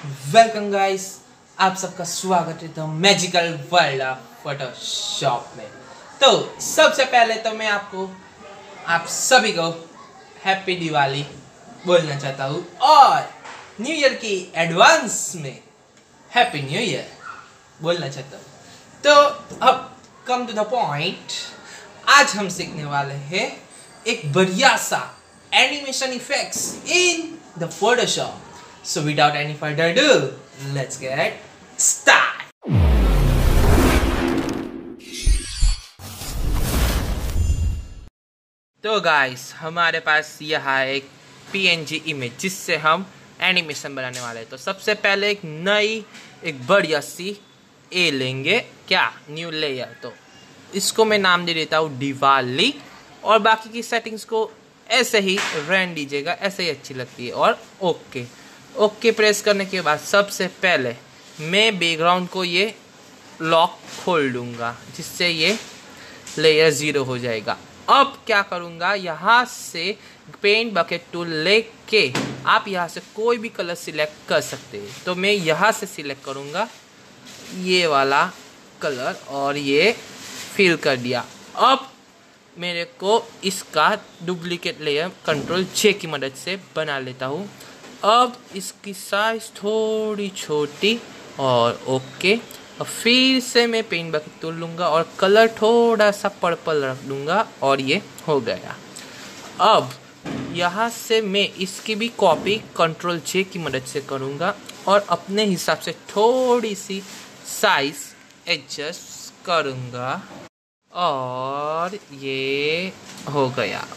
Welcome guys, आप सबका स्वागत है the magical world of Photoshop में। तो सबसे पहले तो मैं आप सभी को हैप्पी दिवाली बोलना चाहता हूँ और न्यू ईयर की एडवांस में हैप्पी न्यू ईयर बोलना चाहता हूँ। तो अब कम टू द पॉइंट, आज हम सीखने वाले हैं एक बढ़िया सा animation effects in the Photoshop. So without any further ado, let's get started. तो गाइस, हमारे पास यहाँ एक PNG इमेज जिससे हम एनिमेशन बनाने वाले हैं। तो सबसे पहले एक बढ़िया सी ए लेंगे, क्या न्यू लेयर। तो इसको मैं नाम दे देता हूँ दिवाली और बाकी की सेटिंग्स को ऐसे ही रहने दीजिएगा, ऐसे ही अच्छी लगती है। और ओके प्रेस करने के बाद सबसे पहले मैं बैकग्राउंड को ये लॉक खोल दूंगा जिससे ये लेयर 0 हो जाएगा। अब क्या करूंगा, यहाँ से पेंट बकेट टूल लेके आप यहाँ से कोई भी कलर सिलेक्ट कर सकते हैं। तो मैं यहाँ से सिलेक्ट करूंगा ये वाला कलर और ये फिल कर दिया। अब मेरे को इसका डुप्लीकेट लेयर Ctrl+J की मदद से बना लेता हूँ। अब इसकी साइज थोड़ी छोटी और और फिर से मैं पेंट बकेट टूल लूँगा और कलर थोड़ा सा पर्पल रख दूँगा और ये हो गया। अब यहाँ से मैं इसकी भी कॉपी Ctrl+J की मदद से करूँगा और अपने हिसाब से थोड़ी सी साइज एडजस्ट करूँगा और ये हो गया।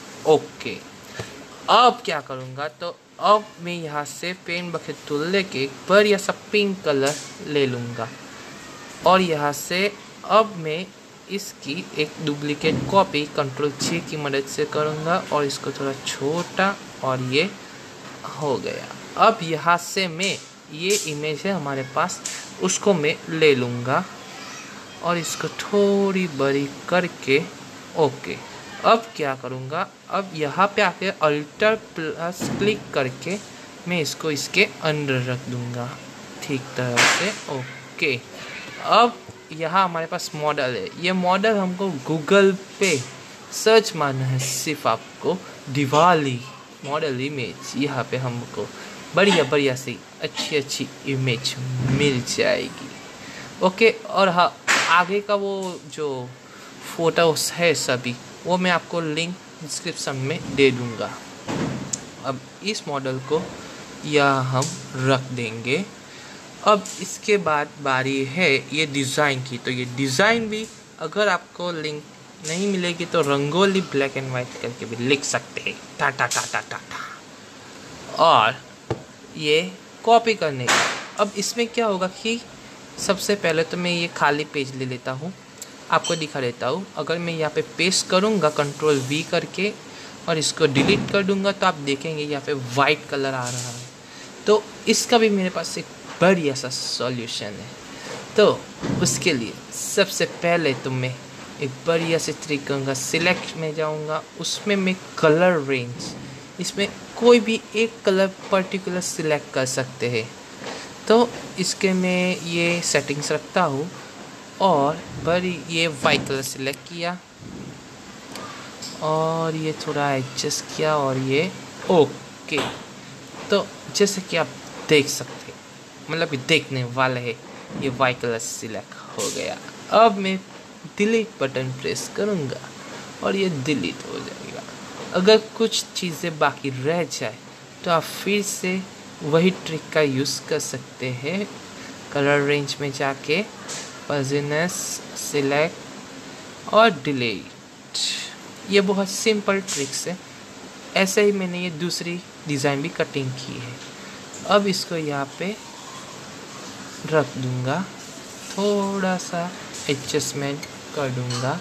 अब क्या करूँगा, तो अब मैं यहाँ से पेंट बकेट टूल लेके एक बढ़िया सा पिंक कलर ले लूँगा और यहाँ से अब मैं इसकी एक डुप्लीकेट कॉपी Ctrl+J की मदद से करूँगा और इसको थोड़ा छोटा और ये हो गया। अब यहाँ से मैं ये इमेज है हमारे पास, उसको मैं ले लूँगा और इसको थोड़ी बड़ी करके अब क्या करूँगा, अब यहाँ पे आके Alt+ क्लिक करके मैं इसको इसके अंदर रख दूँगा ठीक तरह से। अब यहाँ हमारे पास मॉडल है। ये मॉडल हमको गूगल पे सर्च मारना है, सिर्फ आपको दिवाली मॉडल इमेज, यहाँ पे हमको बढ़िया सी अच्छी इमेज मिल जाएगी। और हाँ, आगे का वो जो फोटोस है सभी वो मैं आपको लिंक डिस्क्रिप्शन में दे दूँगा। अब इस मॉडल को यहाँ हम रख देंगे। अब इसके बाद बारी है ये डिज़ाइन की। तो ये डिज़ाइन भी अगर आपको लिंक नहीं मिलेगी तो रंगोली ब्लैक एंड वाइट करके भी लिख सकते हैं, टाटा। और ये कॉपी करने का, अब इसमें क्या होगा कि सबसे पहले तो मैं ये खाली पेज ले लेता हूँ, आपको दिखा देता हूँ। अगर मैं यहाँ पे पेस्ट करूँगा Ctrl+V करके और इसको डिलीट कर दूँगा तो आप देखेंगे यहाँ पे वाइट कलर आ रहा है। तो इसका भी मेरे पास एक बढ़िया सा सॉल्यूशन है। तो उसके लिए सबसे पहले तो मैं एक बढ़िया से तरीका करूँगा, सिलेक्ट में जाऊँगा, उसमें मैं कलर रेंज, इसमें कोई भी एक कलर पर्टिकुलर सिलेक्ट कर सकते हैं। तो इसके मैं ये सेटिंग्स रखता हूँ और ये वाइट कलर सिलेक्ट किया और ये थोड़ा एडजस्ट किया और ये तो जैसे कि आप देख सकते हैं, मतलब देखने वाले हैं, ये वाइट कलर सिलेक्ट हो गया। अब मैं डिलीट बटन प्रेस करूँगा और ये डिलीट हो जाएगा। अगर कुछ चीज़ें बाकी रह जाए तो आप फिर से वही ट्रिक का यूज़ कर सकते हैं। कलर रेंज में जाके फजीनेस सिलेक्ट और डिलीट, ये बहुत सिंपल ट्रिक्स है। ऐसे ही मैंने ये दूसरी डिज़ाइन भी कटिंग की है। अब इसको यहाँ पे रख दूँगा, थोड़ा सा एडजस्टमेंट कर दूँगा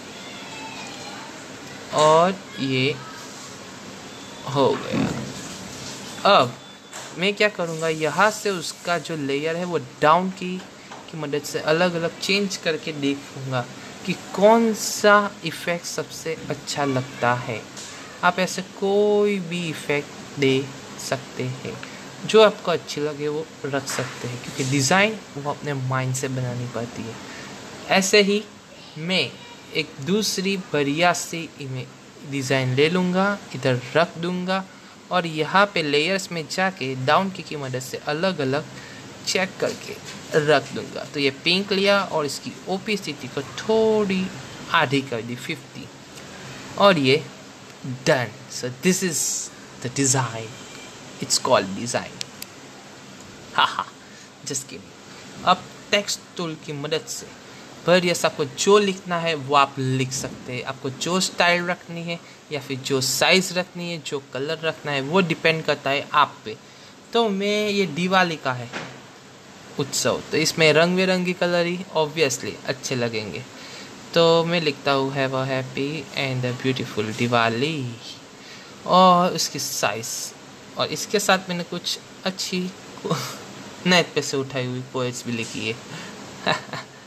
और ये हो गया। अब मैं क्या करूँगा, यहाँ से उसका जो लेयर है वो डाउन की मदद से अलग चेंज करके देखूँगा कि कौन सा इफ़ेक्ट सबसे अच्छा लगता है। आप ऐसे कोई भी इफ़ेक्ट दे सकते हैं। जो आपको अच्छी लगे वो रख सकते हैं, क्योंकि डिज़ाइन वो अपने माइंड से बनानी पड़ती है। ऐसे ही मैं एक दूसरी बढ़िया सी डिज़ाइन ले लूँगा, इधर रख दूँगा और यहाँ पे लेयर्स में जाके डाउन की मदद से अलग अलग चेक करके रख दूँगा। तो ये पिंक लिया और इसकी ओपेसिटी को थोड़ी आधी कर दी 50 और ये done. So this is the design, it's called design. हाँ, जस्ट किडिंग। अब टेक्स्ट टूल की मदद से पर यस आपको जो लिखना है वो आप लिख सकते हैं। आपको जो स्टाइल रखनी है या फिर जो साइज़ रखनी है, जो कलर रखना है, वो डिपेंड करता है आप पे। तो मैं ये दिवाली का है उत्सव, तो इसमें रंग बिरंगी कलर ही ऑब्वियसली अच्छे लगेंगे। तो मैं लिखता हूँ have a happy and a beautiful Diwali और उसकी साइज़। और इसके साथ मैंने कुछ अच्छी नेट पे से उठाई हुई पोएट्स भी लिखी है।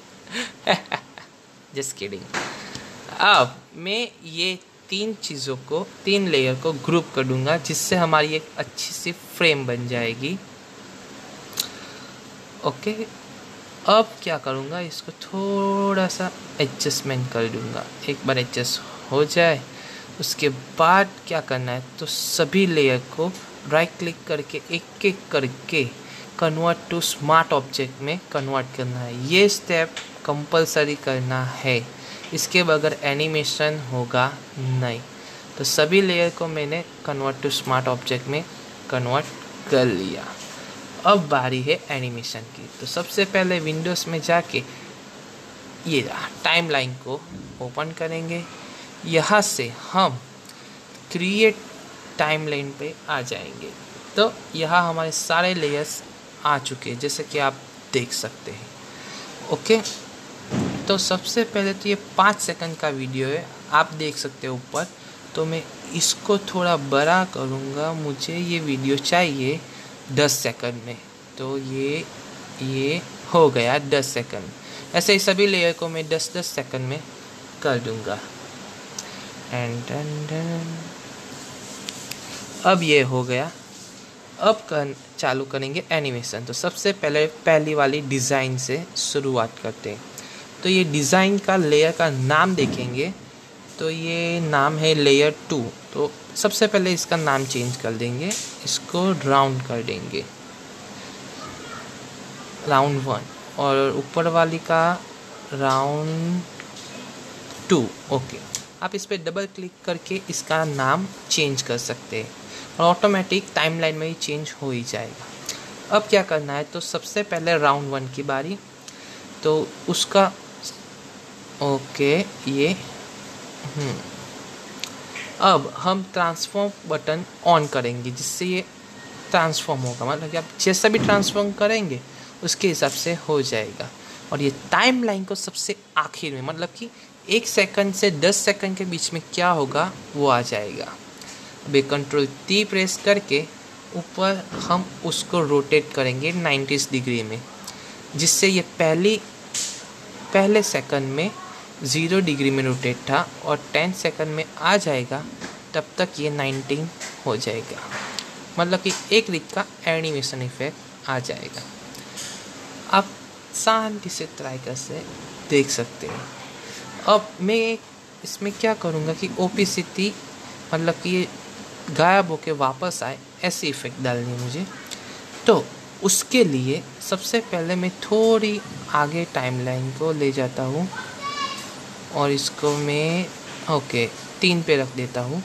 Just kidding. अब मैं ये तीन लेयर को ग्रुप कर दूंगा, जिससे हमारी एक अच्छी सी फ्रेम बन जाएगी। ओके, अब क्या करूँगा, इसको थोड़ा सा एडजस्टमेंट कर दूँगा। एक बार एडजस्ट हो जाए उसके बाद क्या करना है, तो सभी लेयर को राइट क्लिक करके एक एक करके कन्वर्ट टू स्मार्ट ऑब्जेक्ट में कन्वर्ट करना है। ये स्टेप कंपलसरी करना है, इसके बगैर एनिमेशन होगा नहीं। तो सभी लेयर को मैंने कन्वर्ट टू स्मार्ट ऑब्जेक्ट में कन्वर्ट कर लिया। अब बारी है एनिमेशन की। तो सबसे पहले विंडोज़ में जाके ये टाइमलाइन को ओपन करेंगे। यहाँ से हम क्रिएट टाइमलाइन पे आ जाएंगे। तो यहाँ हमारे सारे लेयर्स आ चुके हैं, जैसे कि आप देख सकते हैं। ओके, तो सबसे पहले तो ये 5 सेकंड का वीडियो है, आप देख सकते हो ऊपर। तो मैं इसको थोड़ा बड़ा करूँगा, मुझे ये वीडियो चाहिए 10 सेकंड में। तो ये हो गया 10 सेकंड। ऐसे ही सभी लेयर को मैं 10-10 सेकंड में कर दूँगा। एंड अब ये हो गया। अब चालू करेंगे एनिमेशन। तो सबसे पहले पहली वाली डिज़ाइन से शुरुआत करते हैं। तो ये डिज़ाइन का लेयर का नाम देखेंगे, तो ये नाम है लेयर 2। तो सबसे पहले इसका नाम चेंज कर देंगे, इसको राउंड कर देंगे, राउंड 1, और ऊपर वाली का राउंड 2। ओके, आप इस पर डबल क्लिक करके इसका नाम चेंज कर सकते हैं और ऑटोमेटिक टाइमलाइन में ही चेंज हो ही जाएगा। अब क्या करना है, तो सबसे पहले राउंड 1 की बारी, तो उसका ओके ये अब हम ट्रांसफॉर्म बटन ऑन करेंगे, जिससे ये ट्रांसफॉर्म होगा। मतलब कि आप जैसा भी ट्रांसफॉर्म करेंगे उसके हिसाब से हो जाएगा। और ये टाइमलाइन को सबसे आखिर में, मतलब कि 1 सेकंड से 10 सेकंड के बीच में क्या होगा वो आ जाएगा। अब कंट्रोल T प्रेस करके ऊपर हम उसको रोटेट करेंगे 90 डिग्री में, जिससे ये पहले सेकंड में 0 डिग्री में रोटेट था और 10 सेकंड में आ जाएगा, तब तक ये 19 हो जाएगा। मतलब कि एक रीत का एनिमेशन इफेक्ट आ जाएगा। आप शांति से ट्राई कर से देख सकते हैं। अब मैं इसमें क्या करूँगा कि ओपेसिटी, मतलब कि ये गायब होके वापस आए, ऐसी इफेक्ट डालनी है मुझे। तो उसके लिए सबसे पहले मैं थोड़ी आगे टाइमलाइन को ले जाता हूँ और इसको मैं 3 पे रख देता हूँ।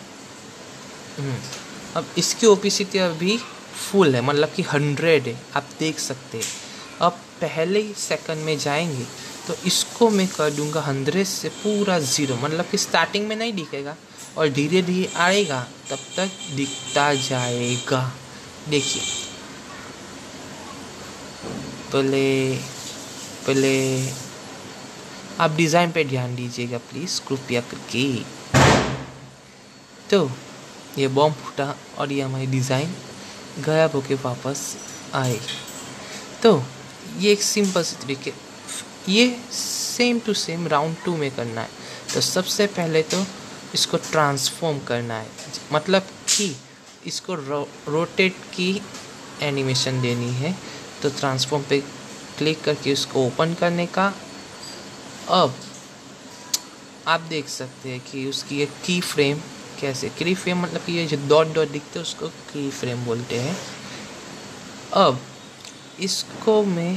अब इसकी ओपेसिटी अभी फुल है, मतलब कि 100 है, आप देख सकते हैं। अब पहले ही सेकंड में जाएंगे तो इसको मैं कर दूंगा 100 से पूरा 0, मतलब कि स्टार्टिंग में नहीं दिखेगा और धीरे धीरे आएगा, तब तक दिखता जाएगा। देखिए, पहले आप डिज़ाइन पे ध्यान दीजिएगा प्लीज़, कृपया करके। तो ये बॉम्ब फूटा और ये हमारी डिज़ाइन गायब होके वापस आए। तो ये एक सिंपल सी तरीके, ये सेम टू सेम राउंड 2 में करना है। तो सबसे पहले तो इसको ट्रांसफॉर्म करना है, मतलब कि इसको रोटेट की एनिमेशन देनी है तो ट्रांसफॉर्म पे क्लिक करके उसको ओपन करने का। अब आप देख सकते हैं कि उसकी एक की फ्रेम कैसे, की फ्रेम मतलब कि ये जो डॉट डॉट दिखते हैं उसको की फ्रेम बोलते हैं। अब इसको मैं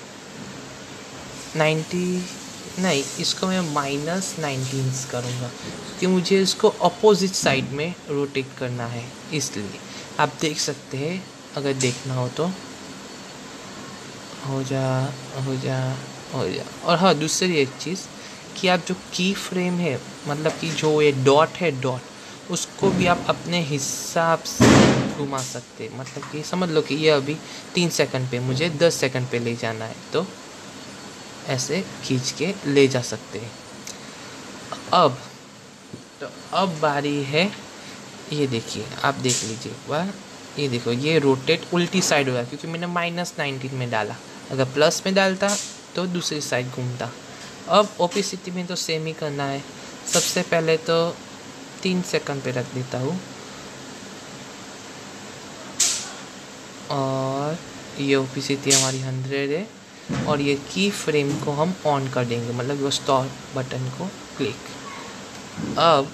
90 मैं -19 करूँगा क्योंकि मुझे इसको अपोजिट साइड में रोटेट करना है, इसलिए आप देख सकते हैं। अगर देखना हो तो हो जा। और हाँ, दूसरी एक चीज़ कि आप जो की फ्रेम है मतलब कि जो ये डॉट है डॉट उसको भी आप अपने हिसाब से घुमा सकते हैं। मतलब कि समझ लो कि ये अभी 3 सेकंड पे मुझे 10 सेकंड पे ले जाना है तो ऐसे खींच के ले जा सकते हैं। अब बारी है, ये देखिए, आप देख लीजिए वाह, ये देखो ये रोटेट उल्टी साइड हो रहा है क्योंकि मैंने -19 में डाला। अगर प्लस में डालता तो दूसरी साइड घूमता। अब ओपेसिटी में तो सेम ही करना है। सबसे पहले तो 3 सेकंड पे रख देता हूँ और ये ओपेसिटी हमारी 100 है और ये की फ्रेम को हम ऑन कर देंगे, मतलब वो स्टॉप बटन को क्लिक। अब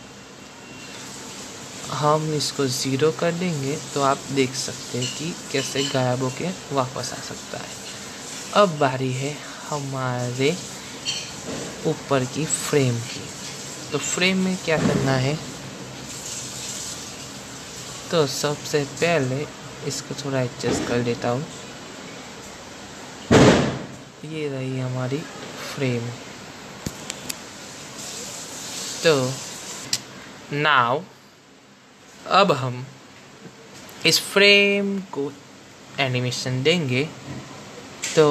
हम इसको 0 कर देंगे तो आप देख सकते हैं कि कैसे गायब होके वापस आ सकता है। अब बारी है हमारे ऊपर की फ्रेम की। तो फ्रेम में क्या करना है, तो सबसे पहले इसको थोड़ा एडजस्ट कर देता हूँ। ये रही हमारी फ्रेम। तो नाउ अब हम इस फ्रेम को एनिमेशन देंगे तो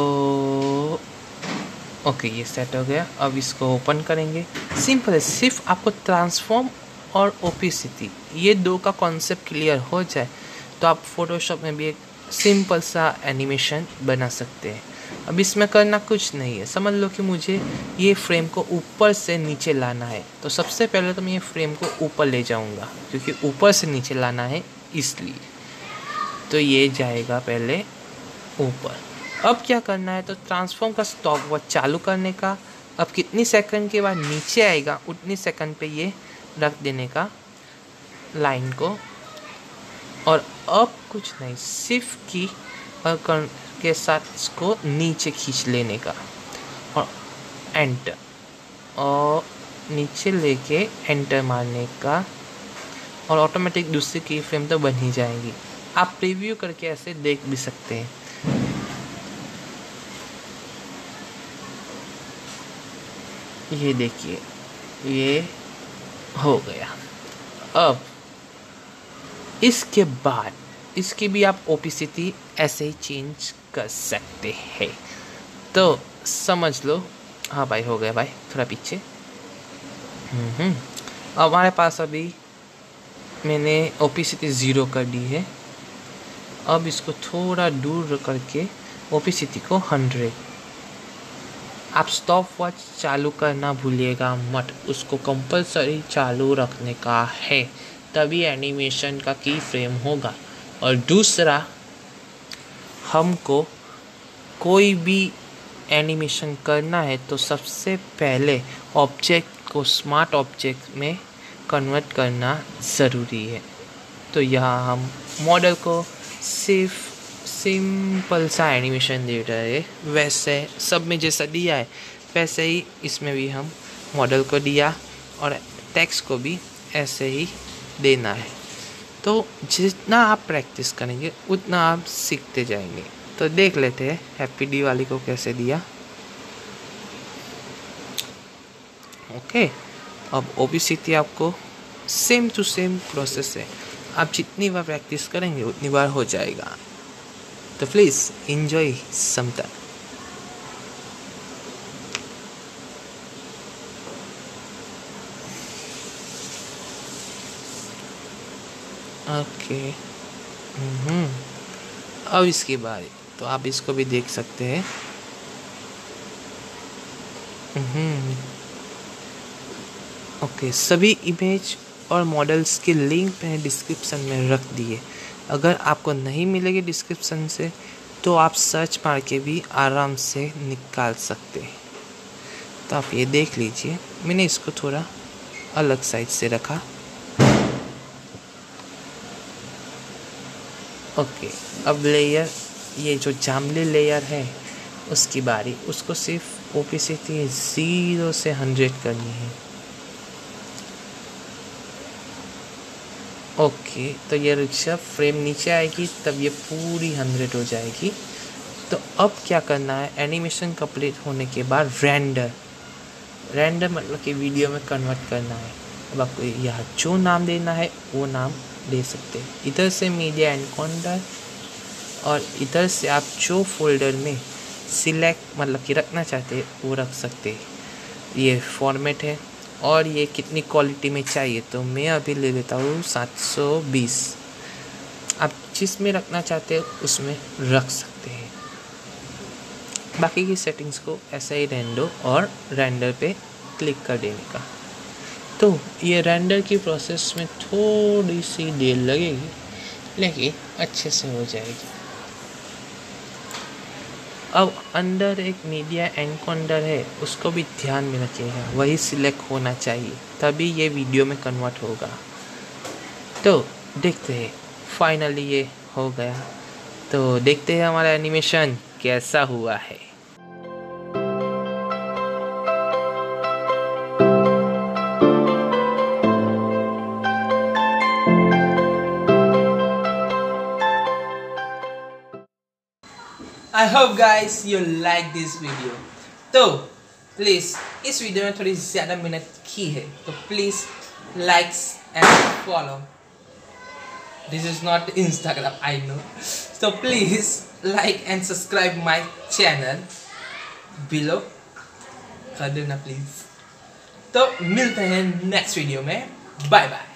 ओके, ये सेट हो गया। अब इसको ओपन करेंगे। सिंपल है, सिर्फ आपको ट्रांसफॉर्म और ओपेसिटी ये दो का कॉन्सेप्ट क्लियर हो जाए तो आप फोटोशॉप में भी एक सिंपल सा एनिमेशन बना सकते हैं। अब इसमें करना कुछ नहीं है, समझ लो कि मुझे ये फ्रेम को ऊपर से नीचे लाना है तो सबसे पहले तो मैं ये फ्रेम को ऊपर ले जाऊंगा क्योंकि ऊपर से नीचे लाना है इसलिए। तो ये जाएगा पहले ऊपर। अब क्या करना है, तो ट्रांसफॉर्म का स्टॉप वॉच चालू करने का। अब कितनी सेकंड के बाद नीचे आएगा उतनी सेकंड पे ये रख देने का लाइन को। और अब कुछ नहीं, सिर्फ की और के साथ इसको नीचे खींच लेने का और एंटर, और नीचे लेके एंटर मारने का और ऑटोमेटिक दूसरी की फ्रेम तो बन ही जाएगी। आप प्रीव्यू करके ऐसे देख भी सकते हैं। ये देखिए ये हो गया। अब इसके बाद इसकी भी आप ओपेसिटी ऐसे ही चेंज कर सकते हैं। तो समझ लो, हाँ भाई हो गया भाई, थोड़ा पीछे। अब हमारे पास अभी मैंने ओपेसिटी 0 कर दी है। अब इसको थोड़ा दूर करके ओपेसिटी को 100। आप स्टॉप वॉच चालू करना भूलिएगा मत, उसको कंपलसरी चालू रखने का है, तभी एनिमेशन का की फ्रेम होगा। और दूसरा, हमको कोई भी एनिमेशन करना है तो सबसे पहले ऑब्जेक्ट को स्मार्ट ऑब्जेक्ट में कन्वर्ट करना ज़रूरी है। तो यहाँ हम मॉडल को सिर्फ सिंपल सा एनिमेशन दे रहे हैं, वैसे सब में जैसा दिया है वैसे ही इसमें भी हम मॉडल को दिया और टेक्स्ट को भी ऐसे ही देना है। तो जितना आप प्रैक्टिस करेंगे उतना आप सीखते जाएंगे। तो देख लेते हैं हैप्पी दिवाली को कैसे दिया। ओके, अब ओपेसिटी आपको सेम टू सेम प्रोसेस है, आप जितनी बार प्रैक्टिस करेंगे उतनी बार हो जाएगा। तो please enjoy some time। Okay, अब इसके बारे तो आप इसको भी देख सकते हैं। ओके, सभी इमेज और मॉडल्स के लिंक मैंने डिस्क्रिप्शन में रख दिए, अगर आपको नहीं मिलेगी डिस्क्रिप्शन से तो आप सर्च मार के भी आराम से निकाल सकते हैं। तो आप ये देख लीजिए, मैंने इसको थोड़ा अलग साइड से रखा। ओके, अब लेयर, ये जो जामली लेयर है उसकी बारी, उसको सिर्फ ओपेसिटी 0 से 100 करनी है। ओके, तो ये रिक्शा फ्रेम नीचे आएगी तब ये पूरी 100 हो जाएगी। तो अब क्या करना है, एनिमेशन कंप्लीट होने के बाद रेंडर मतलब कि वीडियो में कन्वर्ट करना है। अब आपको यहाँ जो नाम देना है वो नाम दे सकते हैं। इधर से मीडिया एनकोडर और इधर से आप जो फोल्डर में सिलेक्ट मतलब कि रखना चाहते हैं वो रख सकते हैं। ये फॉर्मेट है और ये कितनी क्वालिटी में चाहिए, तो मैं अभी ले लेता हूँ 720। आप जिस में रखना चाहते हैं उसमें रख सकते हैं। बाकी की सेटिंग्स को ऐसा ही रहने दो और रेंडर पे क्लिक कर देने का। तो ये रेंडर की प्रोसेस में थोड़ी सी देर लगेगी लेकिन अच्छे से हो जाएगी। अब अंदर एक मीडिया एनकोडर है, उसको भी ध्यान में रखिएगा, वही सिलेक्ट होना चाहिए तभी ये वीडियो में कन्वर्ट होगा। तो देखते हैं, फाइनली ये हो गया। तो देखते हैं हमारा एनिमेशन कैसा हुआ है। I hope guys you like this video। तो प्लीज़ इस वीडियो में थोड़ी ज़्यादा मेहनत की है तो please likes and follow. This is not Instagram, I know. तो please like and subscribe my channel below कर देना प्लीज़। तो मिलते हैं नेक्स्ट वीडियो में, बाय बाय।